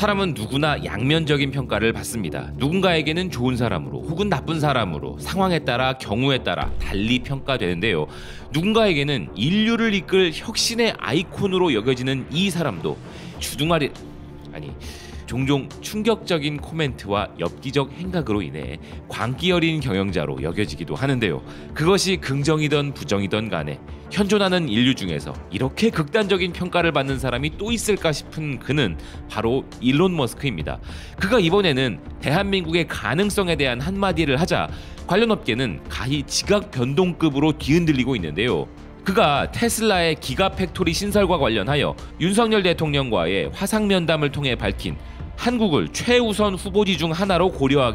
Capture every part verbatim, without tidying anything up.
사람은 누구나 양면적인 평가를 받습니다. 누군가에게는 좋은 사람으로 혹은 나쁜 사람으로 상황에 따라 경우에 따라 달리 평가되는데요. 누군가에게는 인류를 이끌 혁신의 아이콘으로 여겨지는 이 사람도 주둥아리 아니 종종 충격적인 코멘트와 엽기적 행각으로 인해 광기 어린 경영자로 여겨지기도 하는데요. 그것이 긍정이든 부정이든 간에 현존하는 인류 중에서 이렇게 극단적인 평가를 받는 사람이 또 있을까 싶은 그는 바로 일론 머스크입니다. 그가 이번에는 대한민국의 가능성에 대한 한마디를 하자 관련 업계는 가히 지각 변동급으로 뒤흔들리고 있는데요. 그가 테슬라의 기가팩토리 신설과 관련하여 윤석열 대통령과의 화상면담을 통해 밝힌 한국을 최우선 후보지 중 하나로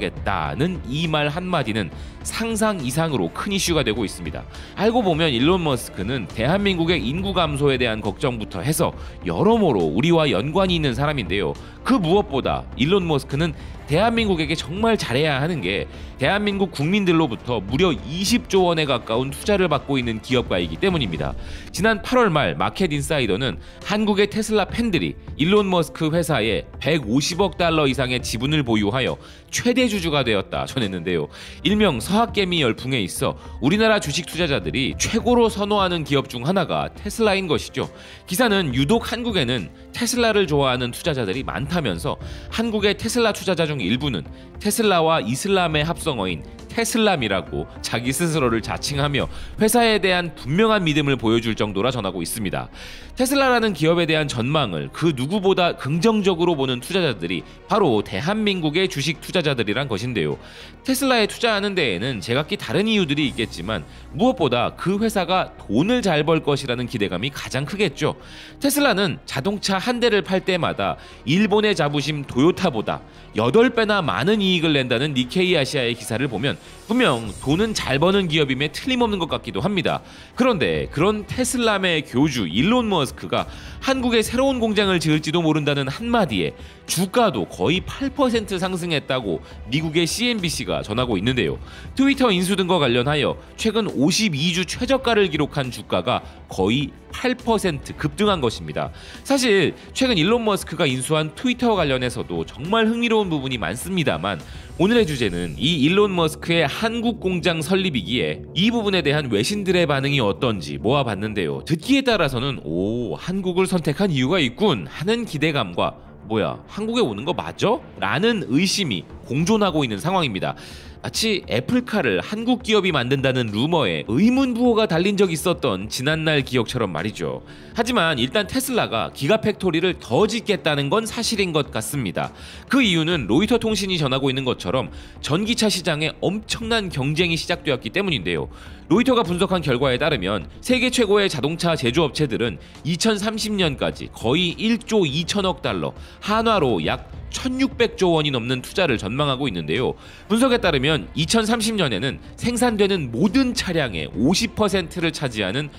고려하겠다는 이 말 한마디는 상상 이상으로 큰 이슈가 되고 있습니다. 알고 보면 일론 머스크는 대한민국의 인구 감소에 대한 걱정부터 해서 여러모로 우리와 연관이 있는 사람인데요. 그 무엇보다 일론 머스크는 대한민국에게 정말 잘해야 하는 게 대한민국 국민들로부터 무려 이십조 원에 가까운 투자를 받고 있는 기업가이기 때문입니다. 지난 팔월 말 마켓 인사이더는 한국의 테슬라 팬들이 일론 머스크 회사에 백오십억 달러 이상의 지분을 보유하여 최대 주주가 되었다 전했는데요. 일명 서학개미 열풍에 있어 우리나라 주식 투자자들이 최고로 선호하는 기업 중 하나가 테슬라인 것이죠. 기사는 유독 한국에는 테슬라를 좋아하는 투자자들이 많다면서 한국의 테슬라 투자자 중 일부는 테슬라와 이슬람의 합성어인 테슬람이라고 자기 스스로를 자칭하며 회사에 대한 분명한 믿음을 보여줄 정도라 전하고 있습니다. 테슬라라는 기업에 대한 전망을 그 누구보다 긍정적으로 보는 투자자들이 바로 대한민국의 주식 투자자들이란 것인데요. 테슬라에 투자하는 데에는 제각기 다른 이유들이 있겠지만 무엇보다 그 회사가 돈을 잘 벌 것이라는 기대감이 가장 크겠죠. 테슬라는 자동차 한 대를 팔 때마다 일본의 자부심 토요타보다 여덟 배나 많은 이익을 낸다는 니케이 아시아의 기사를 보면 분명 돈은 잘 버는 기업임에 틀림없는 것 같기도 합니다. 그런데 그런 테슬라의 교주 일론 머스크가 한국에 새로운 공장을 지을지도 모른다는 한마디에 주가도 거의 팔 퍼센트 상승했다고 미국의 씨엔비씨가 전하고 있는데요. 트위터 인수 등과 관련하여 최근 오십이 주 최저가를 기록한 주가가 거의 팔 퍼센트 급등한 것입니다. 사실 최근 일론 머스크가 인수한 트위터와 관련해서도 정말 흥미로운 부분이 많습니다만 오늘의 주제는 이 일론 머스크의 한국 공장 설립이기에 이 부분에 대한 외신들의 반응이 어떤지 모아봤는데요. 듣기에 따라서는 오, 한국을 선택한 이유가 있군 하는 기대감과 뭐야, 한국에 오는 거 맞아? 라는 의심이 공존하고 있는 상황입니다. 마치 애플카를 한국 기업이 만든다는 루머에 의문부호가 달린 적이 있었던 지난날 기억처럼 말이죠. 하지만 일단 테슬라가 기가팩토리를 더 짓겠다는 건 사실인 것 같습니다. 그 이유는 로이터 통신이 전하고 있는 것처럼 전기차 시장에 엄청난 경쟁이 시작되었기 때문인데요. 로이터가 분석한 결과에 따르면 세계 최고의 자동차 제조업체들은 이천삼십 년까지 거의 일조 이천억 달러, 한화로 약 천육백조 원이 넘는 투자를 전망하고 있는데요. 분석에 따르면 이천삼십 년에는 생산되는 모든 차량의 오십 퍼센트를 차지하는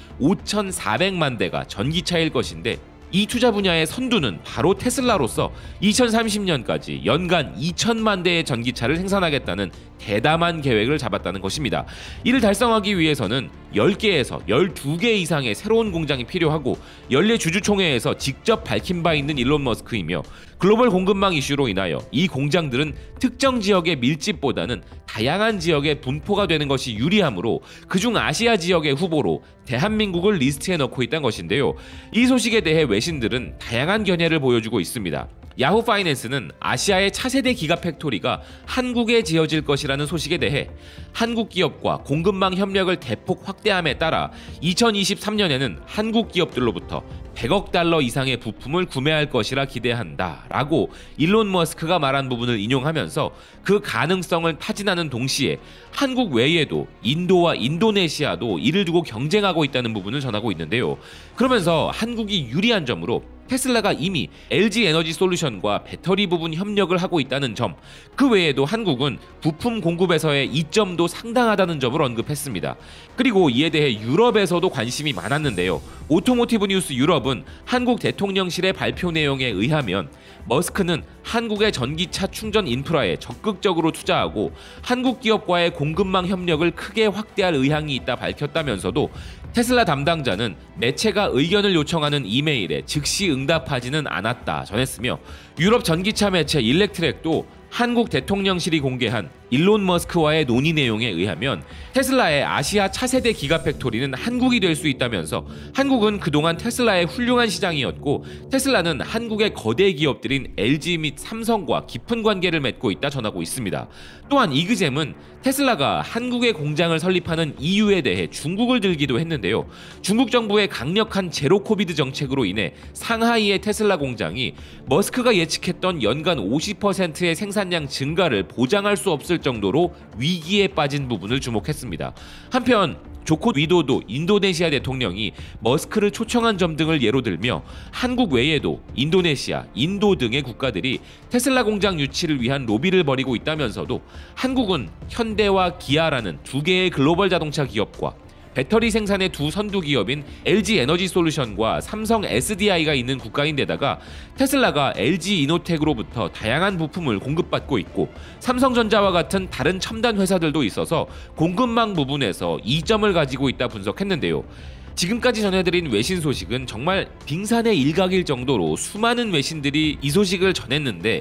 오천사백만 대가 전기차일 것인데 이 투자 분야의 선두는 바로 테슬라로서 이천삼십 년까지 연간 이천만 대의 전기차를 생산하겠다는 대담한 계획을 잡았다는 것입니다. 이를 달성하기 위해서는 열 개에서 열두 개 이상의 새로운 공장이 필요하고 연례 주주총회에서 직접 밝힌 바 있는 일론 머스크이며 글로벌 공급망 이슈로 인하여 이 공장들은 특정 지역의 밀집보다는 다양한 지역에 분포가 되는 것이 유리하므로 그중 아시아 지역의 후보로 대한민국을 리스트에 넣고 있다는 것인데요. 이 소식에 대해 외신들은 다양한 견해를 보여주고 있습니다. 야후 파이낸스는 아시아의 차세대 기가팩토리가 한국에 지어질 것이라는 소식에 대해 한국 기업과 공급망 협력을 대폭 확대함에 따라 이천이십삼 년에는 한국 기업들로부터 백억 달러 이상의 부품을 구매할 것이라 기대한다 라고 일론 머스크가 말한 부분을 인용하면서 그 가능성을 타진하는 동시에 한국 외에도 인도와 인도네시아도 이를 두고 경쟁하고 있다는 부분을 전하고 있는데요. 그러면서 한국이 유리한 점으로 테슬라가 이미 엘지 에너지 솔루션과 배터리 부분 협력을 하고 있다는 점, 그 외에도 한국은 부품 공급에서의 이점도 상당하다는 점을 언급했습니다. 그리고 이에 대해 유럽에서도 관심이 많았는데요. 오토모티브 뉴스 유럽은 한국 대통령실의 발표 내용에 의하면 머스크는 한국의 전기차 충전 인프라에 적극적으로 투자하고 한국 기업과의 공급망 협력을 크게 확대할 의향이 있다 밝혔다면서도 테슬라 담당자는 매체가 의견을 요청하는 이메일에 즉시 응답하지는 않았다 전했으며, 유럽 전기차 매체 일렉트렉도 한국 대통령실이 공개한 일론 머스크와의 논의 내용에 의하면 테슬라의 아시아 차세대 기가팩토리는 한국이 될 수 있다면서, 한국은 그동안 테슬라의 훌륭한 시장이었고 테슬라는 한국의 거대 기업들인 엘지 및 삼성과 깊은 관계를 맺고 있다 전하고 있습니다. 또한 이그잼은 테슬라가 한국에 공장을 설립하는 이유에 대해 중국을 들기도 했는데요. 중국 정부의 강력한 제로 코비드 정책으로 인해 상하이의 테슬라 공장이 머스크가 예측했던 연간 오십 퍼센트의 생산량 증가를 보장할 수 없을 정도로 위기에 빠진 부분을 주목했습니다. 한편 조코 위도도 인도네시아 대통령이 머스크를 초청한 점 등을 예로 들며, 한국 외에도 인도네시아, 인도 등의 국가들이 테슬라 공장 유치를 위한 로비를 벌이고 있다면서도 한국은 현대와 기아라는 두 개의 글로벌 자동차 기업과 배터리 생산의 두 선두 기업인 엘지 에너지 솔루션과 삼성 에스디아이가 있는 국가인데다가 테슬라가 엘지 이노텍으로부터 다양한 부품을 공급받고 있고 삼성전자와 같은 다른 첨단 회사들도 있어서 공급망 부분에서 이점을 가지고 있다 분석했는데요. 지금까지 전해드린 외신 소식은 정말 빙산의 일각일 정도로 수많은 외신들이 이 소식을 전했는데,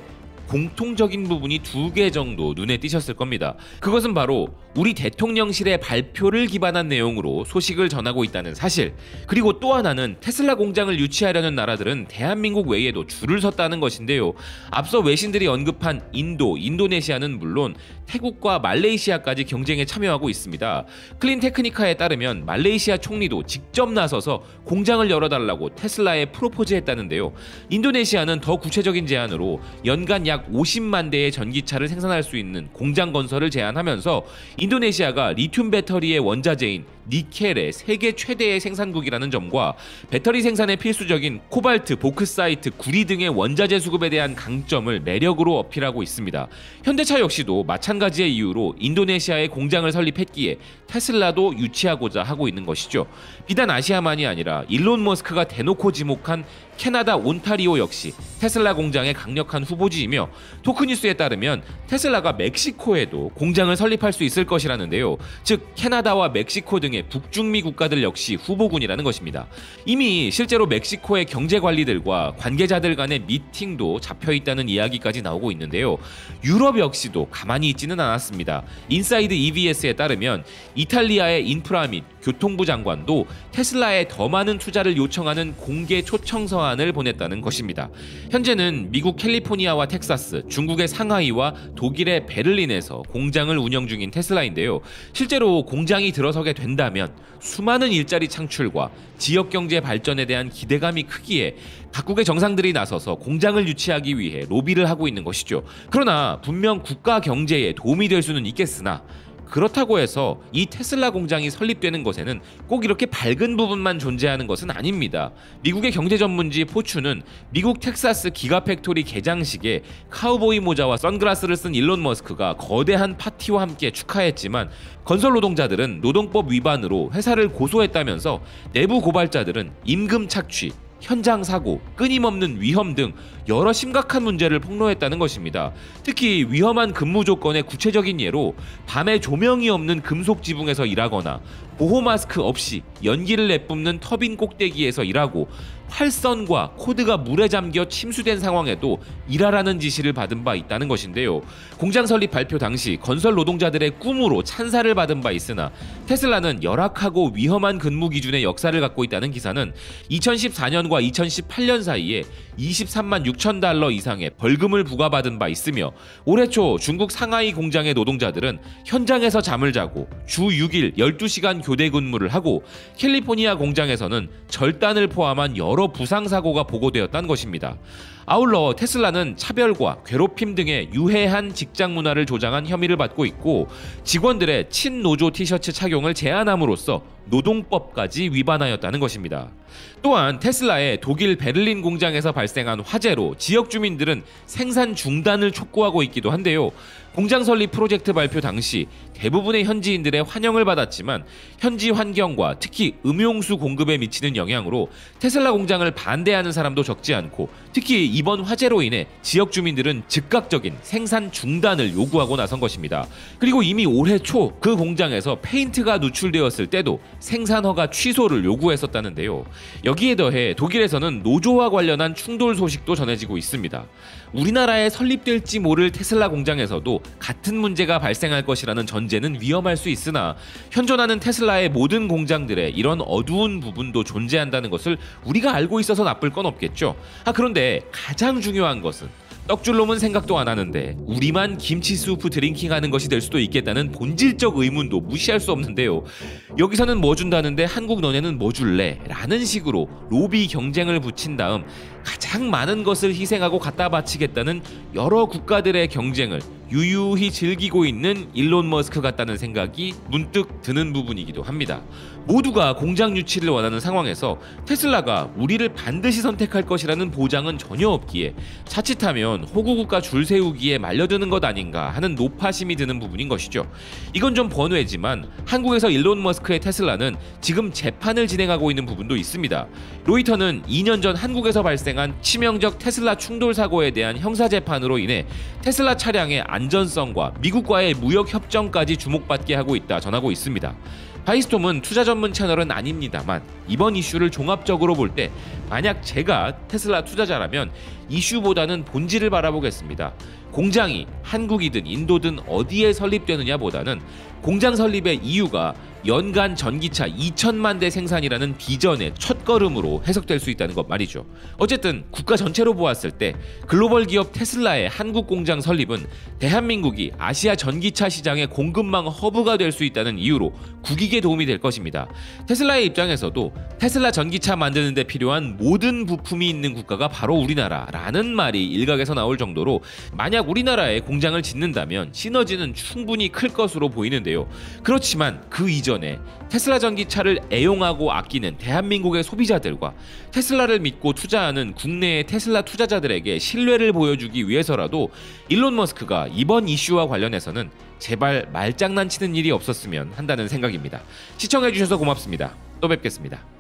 공통적인 부분이 두 개 정도 눈에 띄셨을 겁니다. 그것은 바로 우리 대통령실의 발표를 기반한 내용으로 소식을 전하고 있다는 사실, 그리고 또 하나는 테슬라 공장을 유치하려는 나라들은 대한민국 외에도 줄을 섰다는 것인데요. 앞서 외신들이 언급한 인도, 인도네시아는 물론 태국과 말레이시아까지 경쟁에 참여하고 있습니다. 클린테크니카에 따르면 말레이시아 총리도 직접 나서서 공장을 열어달라고 테슬라에 프로포즈했다는데요. 인도네시아는 더 구체적인 제안으로 연간 약 오십만 대의 전기차를 생산할 수 있는 공장 건설을 제안하면서, 인도네시아가 리튬 배터리의 원자재인 니켈의 세계 최대의 생산국이라는 점과 배터리 생산에 필수적인 코발트, 보크사이트, 구리 등의 원자재 수급에 대한 강점을 매력으로 어필하고 있습니다. 현대차 역시도 마찬가지의 이유로 인도네시아에 공장을 설립했기에 테슬라도 유치하고자 하고 있는 것이죠. 비단 아시아만이 아니라 일론 머스크가 대놓고 지목한 캐나다 온타리오 역시 테슬라 공장의 강력한 후보지이며, 토크뉴스에 따르면 테슬라가 멕시코에도 공장을 설립할 수 있을 것이라는데요. 즉 캐나다와 멕시코 등의 북중미 국가들 역시 후보군이라는 것입니다. 이미 실제로 멕시코의 경제관리들과 관계자들 간의 미팅도 잡혀있다는 이야기까지 나오고 있는데요. 유럽 역시도 가만히 있지는 않았습니다. 인사이드 이비에스에 따르면 이탈리아의 인프라 및 교통부 장관도 테슬라에 더 많은 투자를 요청하는 공개 초청서안을 보냈다는 것입니다. 현재는 미국 캘리포니아와 텍사스, 중국의 상하이와 독일의 베를린에서 공장을 운영 중인 테슬라인데요. 실제로 공장이 들어서게 된다면 수많은 일자리 창출과 지역 경제 발전에 대한 기대감이 크기에 각국의 정상들이 나서서 공장을 유치하기 위해 로비를 하고 있는 것이죠. 그러나 분명 국가 경제에 도움이 될 수는 있겠으나, 그렇다고 해서 이 테슬라 공장이 설립되는 것에는 꼭 이렇게 밝은 부분만 존재하는 것은 아닙니다. 미국의 경제 전문지 포춘은 미국 텍사스 기가팩토리 개장식에 카우보이 모자와 선글라스를 쓴 일론 머스크가 거대한 파티와 함께 축하했지만, 건설 노동자들은 노동법 위반으로 회사를 고소했다면서 내부 고발자들은 임금 착취, 현장 사고, 끊임없는 위험 등 여러 심각한 문제를 폭로했다는 것입니다. 특히 위험한 근무 조건의 구체적인 예로 밤에 조명이 없는 금속 지붕에서 일하거나 보호 마스크 없이 연기를 내뿜는 터빈 꼭대기에서 일하고, 활선과 코드가 물에 잠겨 침수된 상황에도 일하라는 지시를 받은 바 있다는 것인데요. 공장 설립 발표 당시 건설 노동자들의 꿈으로 찬사를 받은 바 있으나, 테슬라는 열악하고 위험한 근무 기준의 역사를 갖고 있다는 기사는 이천십사 년과 이천십팔 년 사이에 이십삼만 육천 달러 이상의 벌금을 부과받은 바 있으며, 올해 초 중국 상하이 공장의 노동자들은 현장에서 잠을 자고 주 육 일 열두 시간 교대 근무를 하고, 캘리포니아 공장에서는 절단을 포함한 여러 부상 사고가 보고되었다는 것입니다. 아울러 테슬라는 차별과 괴롭힘 등의 유해한 직장 문화를 조장한 혐의를 받고 있고, 직원들의 친노조 티셔츠 착용을 제한함으로써 노동법까지 위반하였다는 것입니다. 또한 테슬라의 독일 베를린 공장에서 발생한 화재로 지역 주민들은 생산 중단을 촉구하고 있기도 한데요. 공장 설립 프로젝트 발표 당시 대부분의 현지인들의 환영을 받았지만, 현지 환경과 특히 음용수 공급에 미치는 영향으로 테슬라 공장을 반대하는 사람도 적지 않고, 특히 이번 화재로 인해 지역 주민들은 즉각적인 생산 중단을 요구하고 나선 것입니다. 그리고 이미 올해 초 그 공장에서 페인트가 누출되었을 때도 생산 허가 취소를 요구했었다는데요. 여기에 더해 독일에서는 노조와 관련한 충돌 소식도 전해지고 있습니다. 우리나라에 설립될지 모를 테슬라 공장에서도 같은 문제가 발생할 것이라는 전제는 위험할 수 있으나 현존하는 테슬라의 모든 공장들에 이런 어두운 부분도 존재한다는 것을 우리가 알고 있어서 나쁠 건 없겠죠. 아 그런데 가장 중요한 것은 떡줄놈은 생각도 안 하는데 우리만 김치 수프 드링킹하는 것이 될 수도 있겠다는 본질적 의문도 무시할 수 없는데요. 여기서는 뭐 준다는데 한국 너네는 뭐 줄래? 라는 식으로 로비 경쟁을 붙인 다음 가장 많은 것을 희생하고 갖다 바치겠다는 여러 국가들의 경쟁을 유유히 즐기고 있는 일론 머스크 같다는 생각이 문득 드는 부분이기도 합니다. 모두가 공장 유치를 원하는 상황에서 테슬라가 우리를 반드시 선택할 것이라는 보장은 전혀 없기에 자칫하면 호구국가 줄 세우기에 말려드는 것 아닌가 하는 노파심이 드는 부분인 것이죠. 이건 좀 번외지만 한국에서 일론 머스크의 테슬라는 지금 재판을 진행하고 있는 부분도 있습니다. 로이터는 이 년 전 한국에서 발생한 치명적 테슬라 충돌 사고에 대한 형사 재판으로 인해 테슬라 차량의 안전성과 미국과의 무역 협정까지 주목받게 하고 있다 전하고 있습니다. 바이스톰은 투자 전문 채널은 아닙니다만 이번 이슈를 종합적으로 볼 때 만약 제가 테슬라 투자자라면 이슈보다는 본질을 바라보겠습니다. 공장이 한국이든 인도든 어디에 설립되느냐 보다는 공장 설립의 이유가 연간 전기차 이천만 대 생산이라는 비전의 첫걸음으로 해석될 수 있다는 것 말이죠. 어쨌든 국가 전체로 보았을 때 글로벌 기업 테슬라의 한국 공장 설립은 대한민국이 아시아 전기차 시장의 공급망 허브가 될 수 있다는 이유로 국익에 도움이 될 것입니다. 테슬라의 입장에서도 테슬라 전기차 만드는 데 필요한 모든 부품이 있는 국가가 바로 우리나라라는 말이 일각에서 나올 정도로 만약 우리나라에 공장을 짓는다면 시너지는 충분히 클 것으로 보이는데요. 그렇지만 그 이전에 테슬라 전기차를 애용하고 아끼는 대한민국의 소비자들과 테슬라를 믿고 투자하는 국내의 테슬라 투자자들에게 신뢰를 보여주기 위해서라도 일론 머스크가 이번 이슈와 관련해서는 제발 말장난치는 일이 없었으면 한다는 생각입니다. 시청해주셔서 고맙습니다. 또 뵙겠습니다.